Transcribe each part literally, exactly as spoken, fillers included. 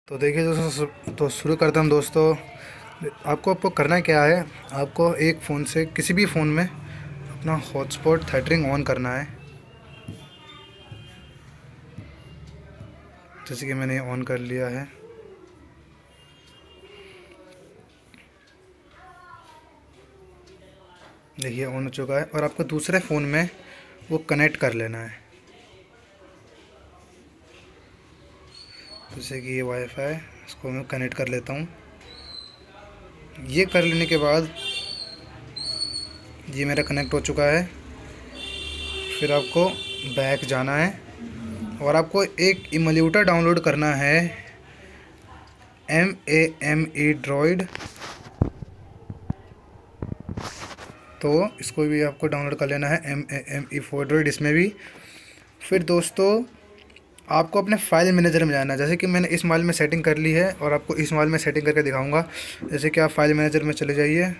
तो देखिए दोस्तों, तो शुरू करता हूँ दोस्तों। आपको आपको करना क्या है, आपको एक फ़ोन से किसी भी फ़ोन में अपना हॉटस्पॉट थेटरिंग ऑन करना है। जैसे कि मैंने ऑन कर लिया है। देखिए ऑन हो चुका है और आपको दूसरे फ़ोन में वो कनेक्ट कर लेना है। जैसे कि ये वाईफाई, इसको मैं कनेक्ट कर लेता हूँ। ये कर लेने के बाद ये मेरा कनेक्ट हो चुका है। फिर आपको बैक जाना है और आपको एक इमोल्यूटर डाउनलोड करना है, M A M E droid. तो इसको भी आपको डाउनलोड कर लेना है, M A M E four droid इसमें भी। फिर दोस्तों आपको अपने फाइल मैनेजर में जाना है। जैसे कि मैंने इस मोबाइल में सेटिंग कर ली है और आपको इस मोबाइल में सेटिंग करके दिखाऊंगा। जैसे कि आप फाइल मैनेजर में चले जाइए।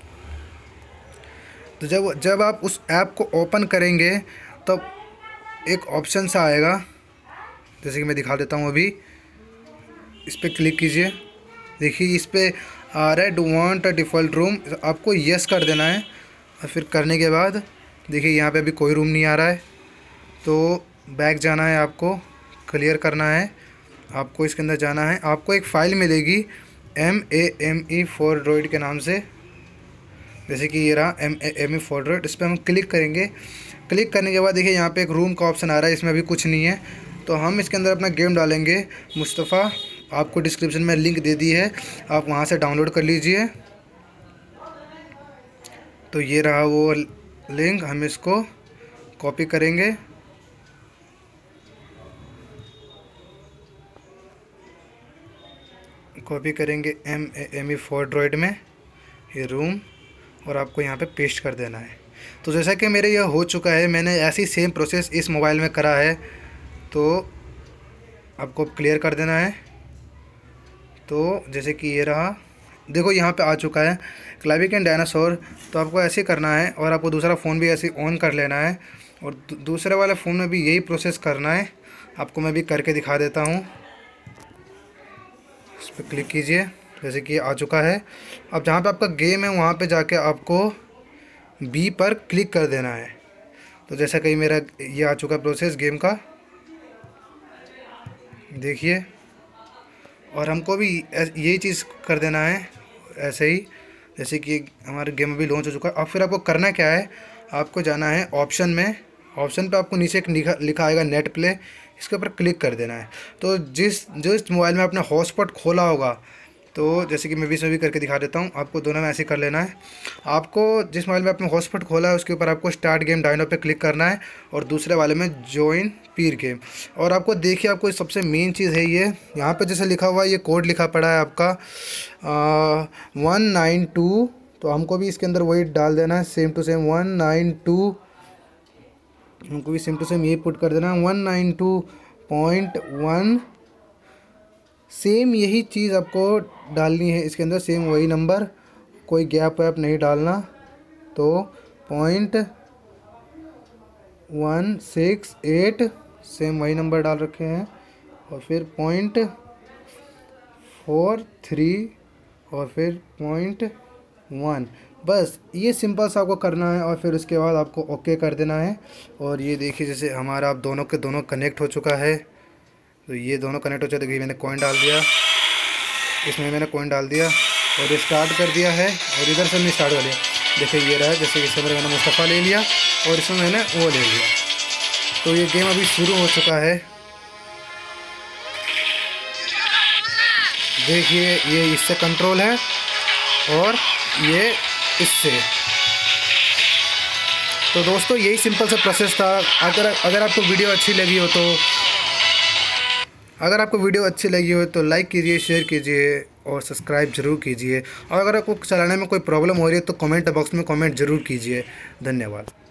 तो जब जब आप उस ऐप को ओपन करेंगे तो एक ऑप्शन सा आएगा, जैसे कि मैं दिखा देता हूँ। अभी इस पर क्लिक कीजिए। देखिए इस पर आ रहा है do want a default ROM, आपको यस कर देना है। और फिर करने के बाद देखिए यहाँ पे अभी कोई रूम नहीं आ रहा है। तो बैक जाना है, आपको क्लियर करना है, आपको इसके अंदर जाना है। आपको एक फ़ाइल मिलेगी M A M E four droid के नाम से। जैसे कि ये रहा M A M E four droid. इस पर हम क्लिक करेंगे। क्लिक करने के बाद देखिए यहाँ पे एक रूम का ऑप्शन आ रहा है, इसमें अभी कुछ नहीं है। तो हम इसके अंदर अपना गेम डालेंगे मुस्तफ़ा। आपको डिस्क्रिप्शन में लिंक दे दी है, आप वहाँ से डाउनलोड कर लीजिए। तो ये रहा वो लिंक, हम इसको कॉपी करेंगे। कॉपी करेंगे M A M E four droid में ये रूम, और आपको यहाँ पे पेस्ट कर देना है। तो जैसा कि मेरे यह हो चुका है, मैंने ऐसी सेम प्रोसेस इस मोबाइल में करा है। तो आपको क्लियर कर देना है। तो जैसे कि ये रहा, देखो यहाँ पे आ चुका है क्लैविक एंड डायनासोर। तो आपको ऐसे करना है और आपको दूसरा फ़ोन भी ऐसे ऑन कर लेना है और दूसरे वाले फ़ोन में भी यही प्रोसेस करना है। आपको मैं भी करके दिखा देता हूँ। इस पर क्लिक कीजिए। जैसे कि आ चुका है। अब जहाँ पे आपका गेम है वहाँ पे जाके आपको बी पर क्लिक कर देना है। तो जैसा कि मेरा ये आ चुका प्रोसेस गेम का, देखिए। और हमको भी यही चीज़ कर देना है ऐसे ही, जैसे कि हमारा गेम अभी लॉन्च हो चुका है। अब फिर आपको करना क्या है, आपको जाना है ऑप्शन में। ऑप्शन पे आपको नीचे एक लिखा लिखा आएगा नेट प्ले, इसके ऊपर क्लिक कर देना है। तो जिस जिस मोबाइल में आपने हॉटस्पॉट खोला होगा, तो जैसे कि मैं भी इसमें भी करके दिखा देता हूँ। आपको दोनों में ऐसे कर लेना है। आपको जिस मोबाइल में आपने हॉटस्पॉट खोला है उसके ऊपर आपको स्टार्ट गेम डाउनलोड पे क्लिक करना है और दूसरे वाले में जॉइन पीर गेम। और आपको देखिए, आपको सबसे मेन चीज़ है ये, यहाँ पे जैसे लिखा हुआ है ये कोड लिखा पड़ा है आपका वन नाइन टू। तो हमको भी इसके अंदर वही डाल देना है, same to same one nine two. हमको भी सेम टू सेम ये पुट कर देना है one nine two point one. Same यही चीज़ आपको डालनी है इसके अंदर, सेम वही नंबर, कोई गैप वैप नहीं डालना। तो point one six eight, same वही नंबर डाल रखे हैं। और फिर पॉइंट फोर थ्री और फिर पॉइंट वन। बस ये सिंपल सा आपको करना है और फिर उसके बाद आपको ओके कर देना है। और ये देखिए जैसे हमारा आप दोनों के दोनों कनेक्ट हो चुका है। तो ये दोनों कनेक्ट हो चुके, देखिए मैंने कॉइन डाल दिया, इसमें मैंने कॉइन डाल दिया और ये स्टार्ट कर दिया है। और इधर से मैंने स्टार्ट कर दिया। देखिए ये रहा, जैसे इससे मैंने मुस्तफ़ा ले लिया और इसमें मैंने वो ले लिया। तो ये गेम अभी शुरू हो चुका है। देखिए ये इससे कंट्रोल है और ये इससे। तो दोस्तों यही सिंपल सा प्रोसेस था। अगर अगर आपको वीडियो अच्छी लगी हो तो अगर आपको वीडियो अच्छी लगी हो तो लाइक कीजिए, शेयर कीजिए और सब्सक्राइब ज़रूर कीजिए। और अगर आपको चलाने में कोई प्रॉब्लम हो रही है तो कमेंट बॉक्स में कमेंट ज़रूर कीजिए। धन्यवाद।